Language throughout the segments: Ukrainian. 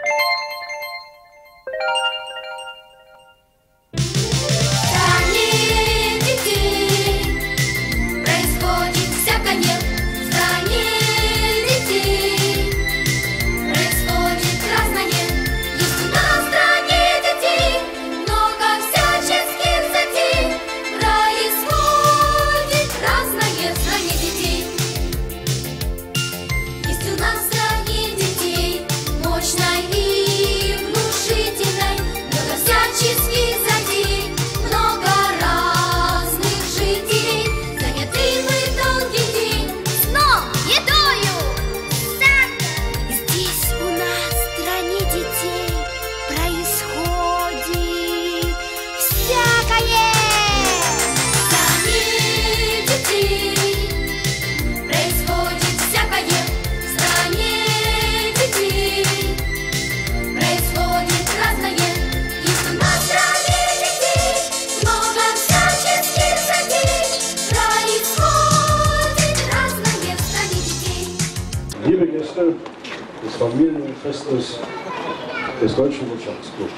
Liebe Gäste des Familienfestes des Deutschen Wirtschaftsclubs.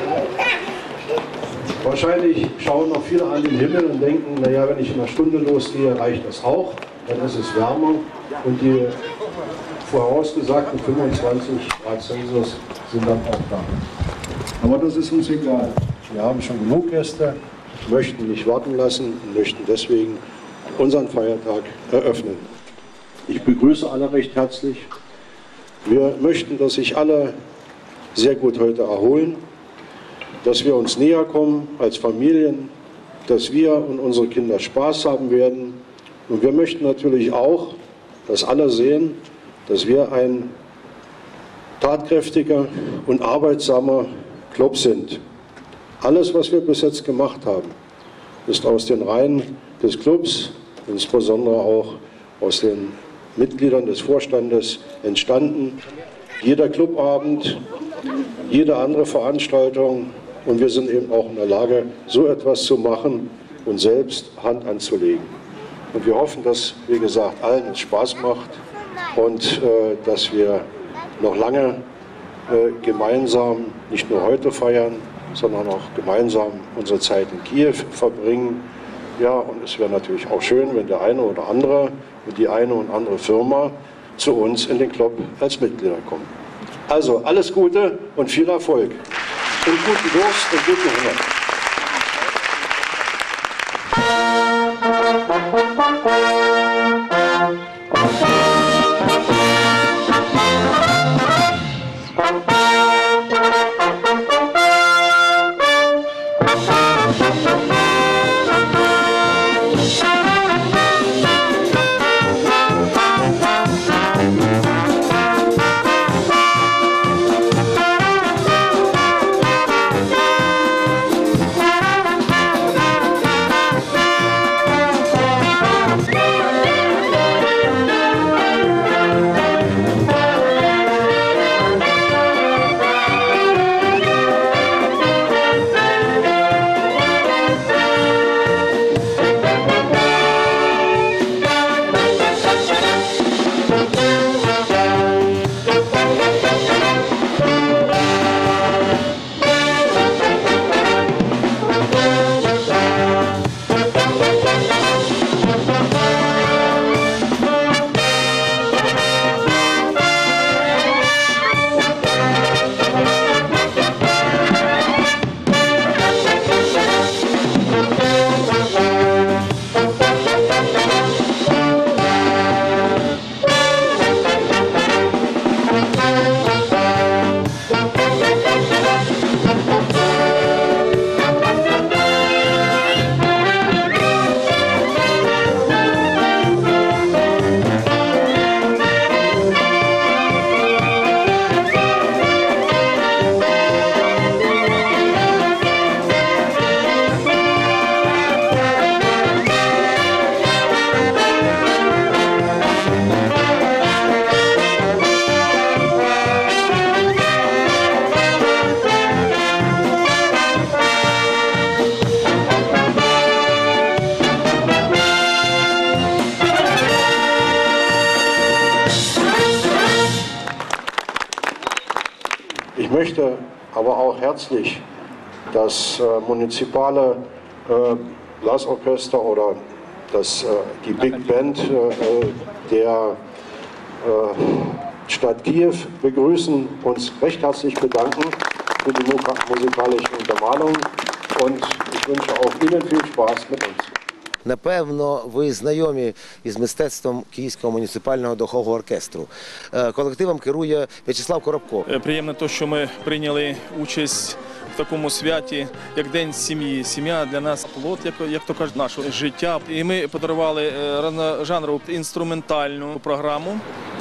Wahrscheinlich schauen noch viele an den Himmel und denken, naja, wenn ich in einer Stunde losgehe, reicht das auch, dann ist es wärmer und die vorausgesagten 25 Grad Celsius sind dann auch da. Aber das ist uns egal. Wir haben schon genug Gäste, möchten nicht warten lassen und möchten deswegen unseren Feiertag eröffnen. Ich begrüße alle recht herzlich. Wir möchten, dass sich alle sehr gut heute erholen, dass wir uns näher kommen als Familien, dass wir und unsere Kinder Spaß haben werden. Und wir möchten natürlich auch, dass alle sehen, dass wir ein tatkräftiger und arbeitsamer Club sind. Alles, was wir bis jetzt gemacht haben, ist aus den Reihen des Clubs, insbesondere auch aus den Mitgliedern des Vorstandes entstanden. Jeder Clubabend, jede andere Veranstaltung, und wir sind eben auch in der Lage, so etwas zu machen und selbst Hand anzulegen. Und wir hoffen, dass, wie gesagt, allen es Spaß macht und dass wir noch lange gemeinsam, nicht nur heute feiern, sondern auch gemeinsam unsere Zeit in Kiew verbringen. Ja, und es wäre natürlich auch schön, wenn der eine oder andere und die eine und andere Firma zu uns in den Club als Mitglieder kommen. Also alles Gute und viel Erfolg. Und guten Durst und guten Hunger. möchte aber auch herzlich das munizipale Blasorchester oder die Big Band der Stadt Kiew begrüßen, uns recht herzlich bedanken für die musikalischen Untermalungen und ich wünsche auch Ihnen viel Spaß mit uns. Напевно, ви знайомі із мистецтвом Київського муніципального духового оркестру. Колективом керує В'ячеслав Коробко. Приємно те, що ми прийняли участь в такому святі, як День сім'ї. Сім'я для нас плод, як то кажуть, нашого життя. І ми подарували різножанрову інструментальну програму.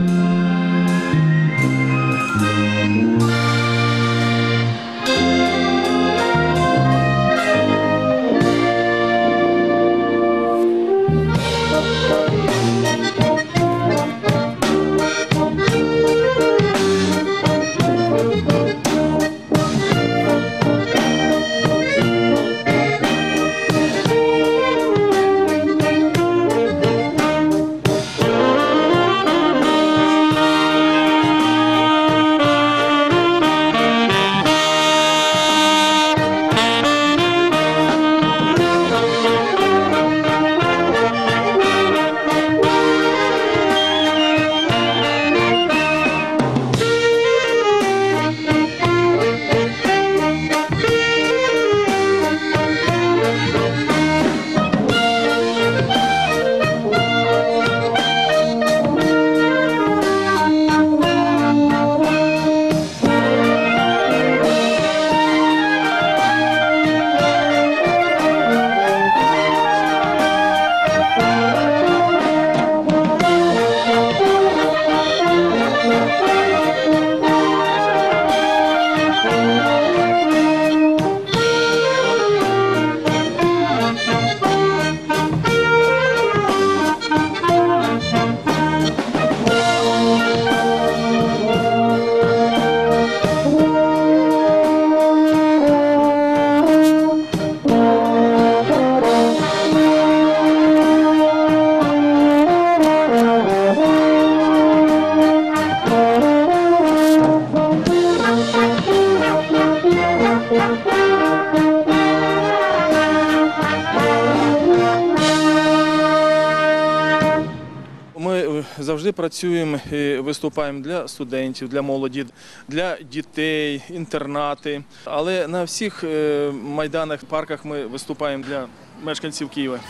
Ми завжди працюємо і виступаємо для студентів, для молоді, для дітей, інтернати. Але на всіх майданах, парках ми виступаємо для мешканців Києва.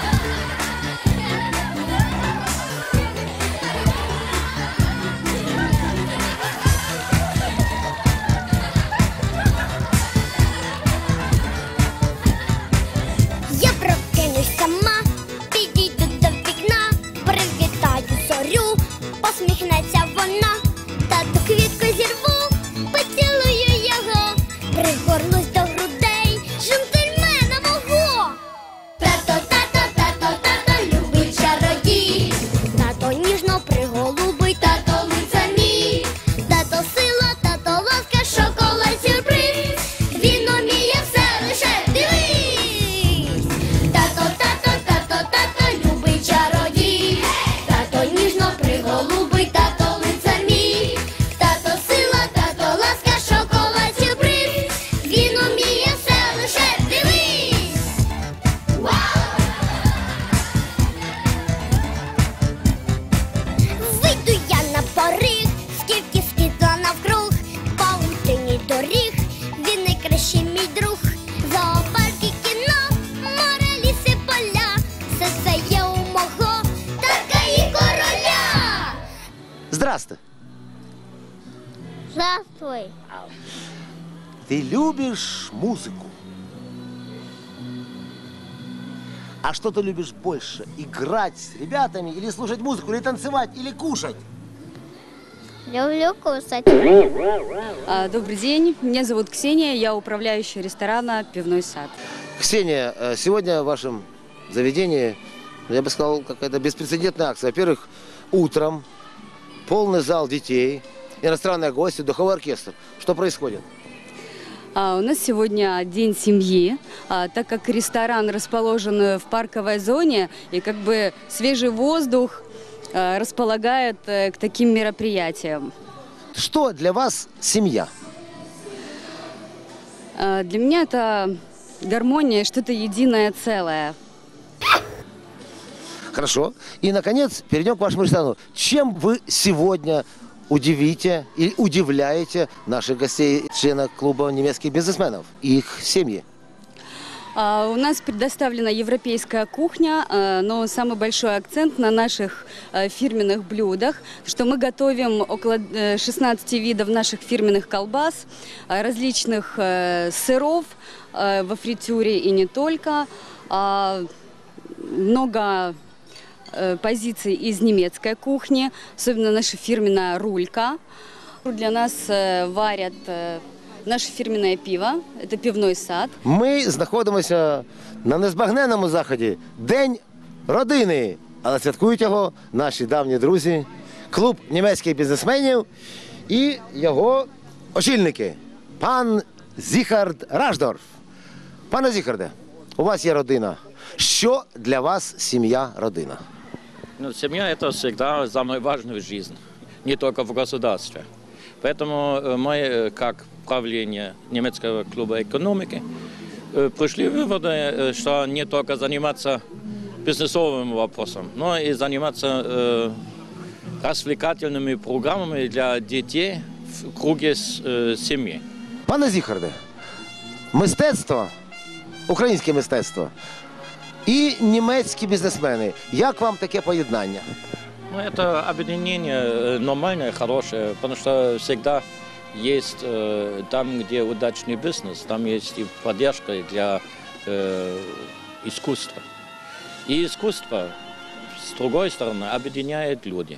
Здравствуй. Здравствуй. Ты любишь музыку? А что ты любишь больше? Играть с ребятами или слушать музыку, или танцевать, или кушать? Люблю кушать. Добрый день, меня зовут Ксения, я управляющая ресторана «Пивной сад». Ксения, сегодня в вашем заведении, я бы сказал, какая-то беспрецедентная акция. Во-первых, утром полный зал детей, иностранные гости, духовой оркестр. Что происходит? У нас сегодня день семьи, так как ресторан расположен в парковой зоне, и как бы свежий воздух располагает к таким мероприятиям. Что для вас семья? Для меня это гармония, что-то единое целое. Хорошо. И, наконец, перейдем к вашему ресторану. Чем вы сегодня удивите или удивляете наших гостей, членов клуба немецких бизнесменов и их семьи? У нас предоставлена европейская кухня, но самый большой акцент на наших фирменных блюдах, что мы готовим около 16 видов наших фирменных колбас, различных сыров во фритюре и не только, много позиций из немецкой кухни, особенно наша фирменная рулька. Для нас варят наше фірменне пиво, це пивний сад. Ми знаходимося на незбагненному заході День родини, але святкують його наші давні друзі, клуб німецьких бізнесменів і його очільники, пан Зіхард Раждорф. Пане Зіхарде, у вас є родина. Що для вас сім'я, родина? Ну, семья – это всегда самое важное в жизни, не только в государстве. Поэтому мы, как правление немецкого клуба экономики, пришли к выводу, что не только заниматься бизнесовым вопросом, но и заниматься развлекательными программами для детей в круге семьи. Пане Зіхарде, мистецтво, українське мистецтво і німецькі бізнесмени. Як вам таке поєднання? Ну, это объединение нормальное, хорошее, потому что всегда есть там, где удачный бизнес, там есть и поддержка для искусства. И искусство, с другой стороны, объединяет люди.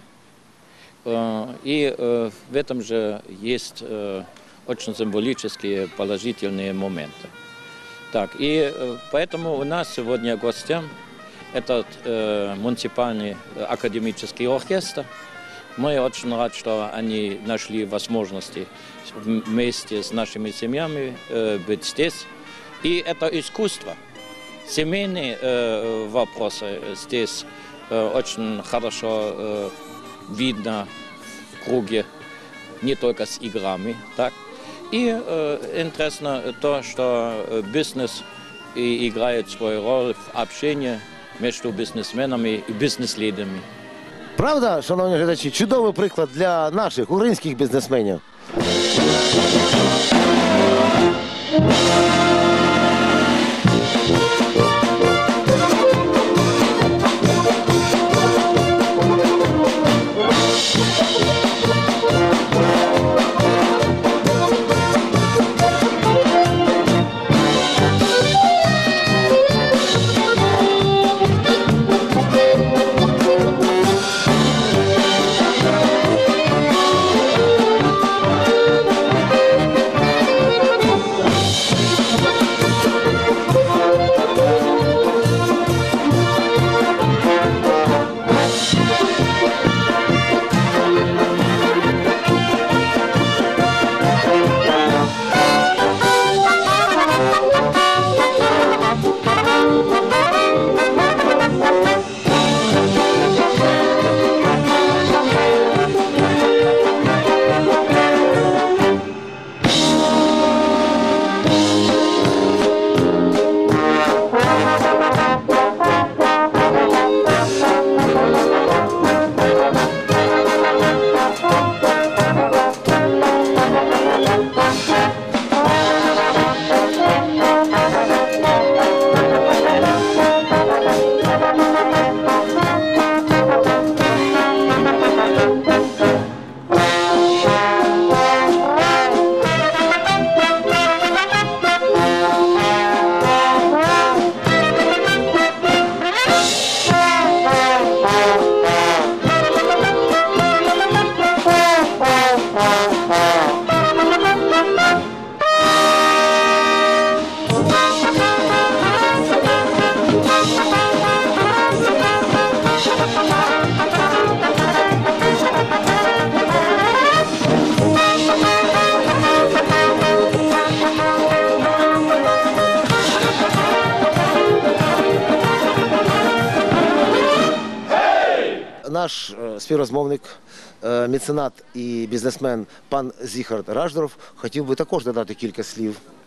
И в этом же есть очень символические положительные моменты. Так, и поэтому у нас сегодня гостям этот муниципальный академический оркестр. Мы очень рады, что они нашли возможности вместе с нашими семьями быть здесь. И это искусство. Семейные вопросы здесь очень хорошо видно в круге, не только с играми. Так? И интересно то, что бизнес играет свою роль в общении между бізнесменами і бізнес-лідерами. Правда, шановні глядачі, чудовий приклад для наших українських бізнесменів. Наш співрозмовник, меценат і бізнесмен пан Зіхард Раждорф хотів би також додати кілька слів.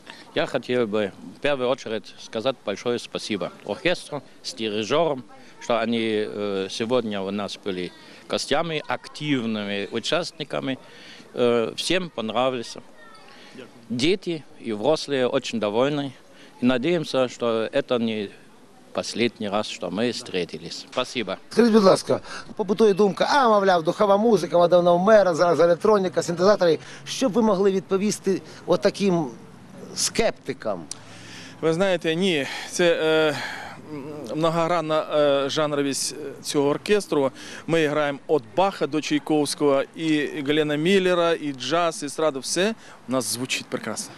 Я хотел бы в первую очередь сказать большое спасибо оркестру, с дирижером, что они сегодня у нас были гостями, активными участниками. Всем понравилось. Дети и взрослые очень довольны. И надеемся, что это не последний раз, що ми зустрілись. Спасибо. Скажіть, будь ласка, побутує думка, мовляв, духова музика, модерна мера, зараз електроніка, синтезатори. Що б ви могли відповісти отаким скептикам? Ви знаєте, ні, це многогранна жанровість цього оркестру. Ми граємо від Баха до Чайковського, і Галена Міллера, і джаз, і естраду. Все у нас звучить прекрасно.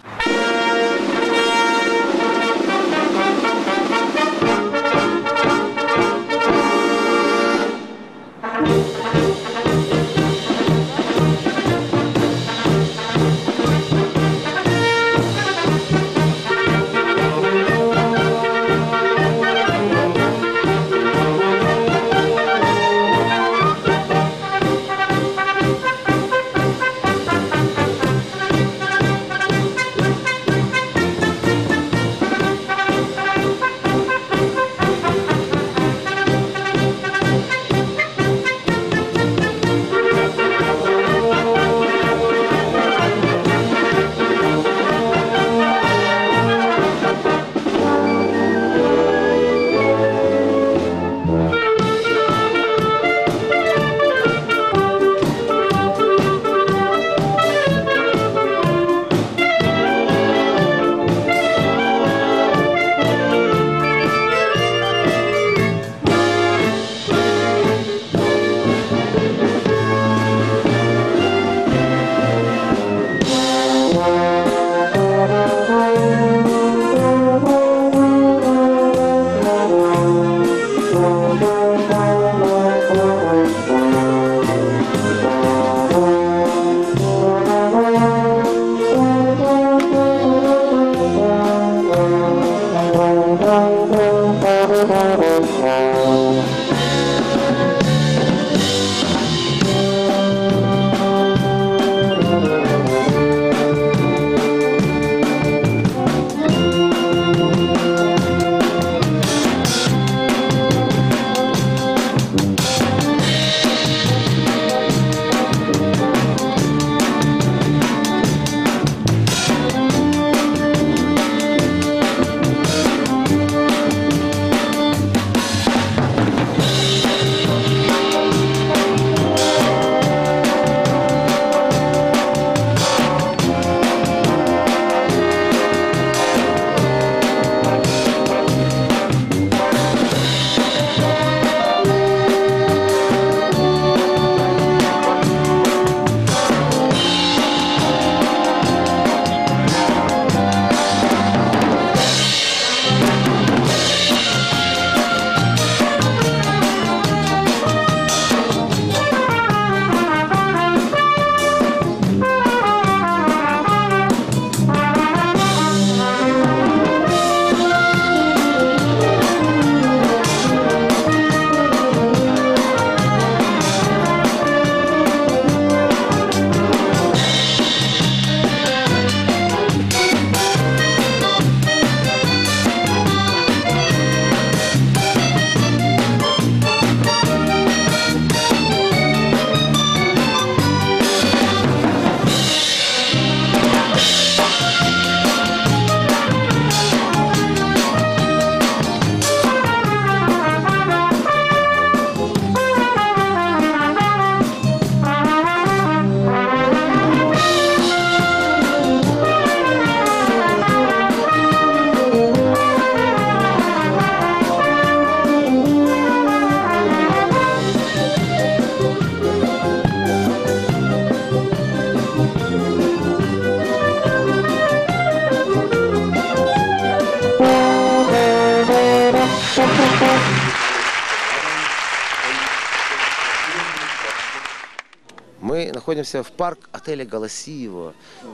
Мы находимся в парк-отеле «Голосиево»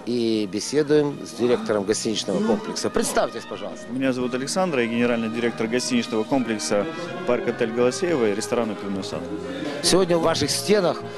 и беседуем с директором гостиничного комплекса. Представьтесь, пожалуйста. Меня зовут Александр, я генеральный директор гостиничного комплекса «Парк-отель Голосиево» и ресторана «Пивной сад». Сегодня в ваших стенах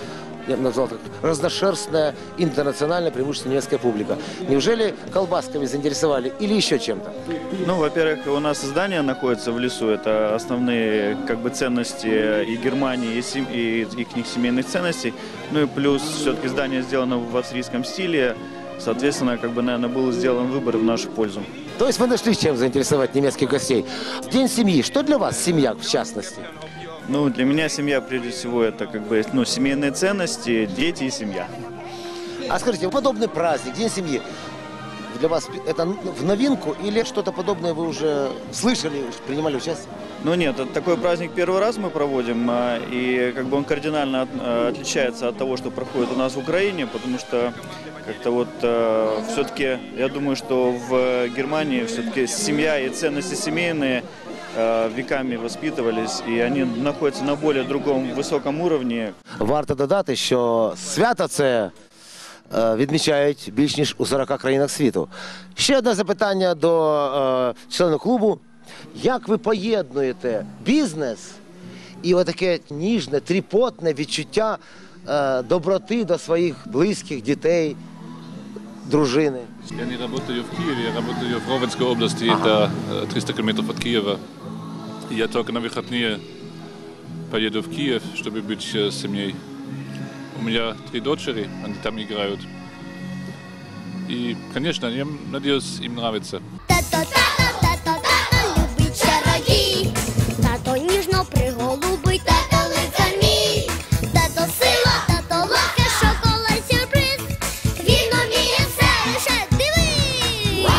я бы назвал так, разношерстная, интернациональная, преимущественно немецкая публика. Неужели колбасками заинтересовали или еще чем-то? Ну, во-первых, у нас здание находится в лесу, это основные как бы ценности и Германии, и их семейных ценностей. Ну и плюс все-таки здание сделано в австрийском стиле, соответственно, как бы, наверное, был сделан выбор в нашу пользу. То есть вы нашли, чем заинтересовать немецких гостей. День семьи. Что для вас семья, в частности? Ну, для меня семья, прежде всего, это как бы, ну, семейные ценности, дети и семья. А скажите, подобный праздник, День семьи, для вас это в новинку или что-то подобное вы уже слышали, принимали участие? Ну нет, такой праздник первый раз мы проводим, и как бы он кардинально отличается от того, что проходит у нас в Украине, потому что как-то вот все-таки, я думаю, что в Германии все-таки семья и ценности семейные веками воспитывались, і вони знаходяться на більш другому, високому рівні. Варто додати, що свято це відмічають більш ніж у 40 країнах світу. Ще одне запитання до членів клубу. Як ви поєднуєте бізнес і отаке ніжне, тріпотне відчуття доброти до своїх близьких, дітей, дружини? Я не работаю в Киеве, я работаю в Ровенской области, это 300 километров от Киева. Я только на выходные поеду в Киев, чтобы быть с семьей. У меня 3 дочери, они там играют. И, конечно, я надеюсь, им нравится. Тато любить чародій, тато ніжно приголубить, тато лицар мій, тато сила, тато ласка, шоколад, сюрприз, він уміє все, лише дивись.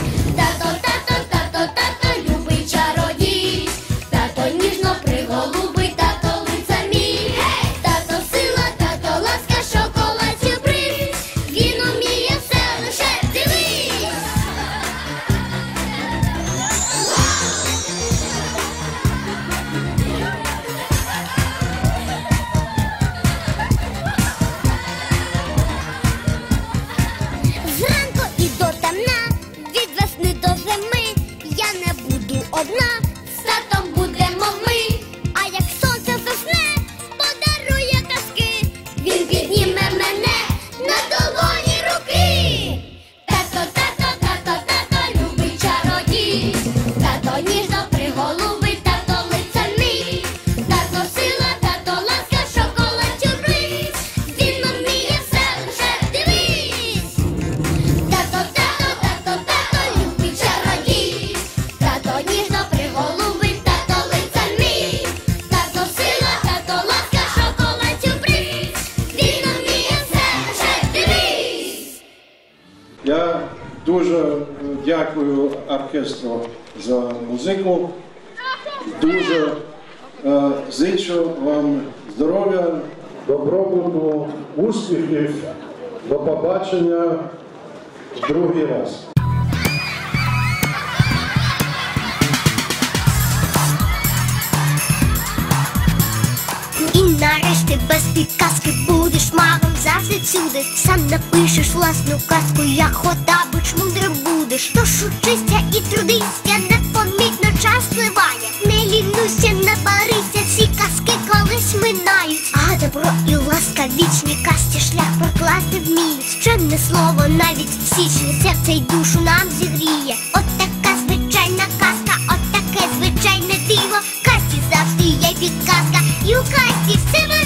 Тато любить чародій, тато ніжно приголубить, тато лицар мій, тато сила, тато ласка, шоколад, сюрприз, він уміє все, лише дивись. Зранку і до темна, від весни до зими, я не буду одна, з татом будемо ми. А як сонце засне, подарує казки, він підніме мене на долоні руки. Тато любить чародій, тато ніжно приголубить, тато лицар мій, тато сила, тато ласка, шоколад, сюрприз, він уміє все, лише дивись. Тато любить чародій, тато ніжно приголубить, тато лицар мій, тато сила, тато ласка, шоколад, сюрприз, він уміє все, лише дивись. Я дуже дякую оркестру за музику. Дуже зичу вам здоров'я, добробуту, успіхів. До побачення в другий раз. І нарешті без підказки будеш магом завжди всюди. Сам напишеш власну казку, як Хоттабич мудрим будеш. Тож учися і трудися, непомітно час пливає. Не лінуйся, не барися, всі казки колись минають. А добро і ласка вічні казці шлях прокласти вміють. Чемне слово навіть в січні серце й душу нам зігріє. От така звичайна казка, от таке звичайне диво. В казці завжди є підказка, і у казці все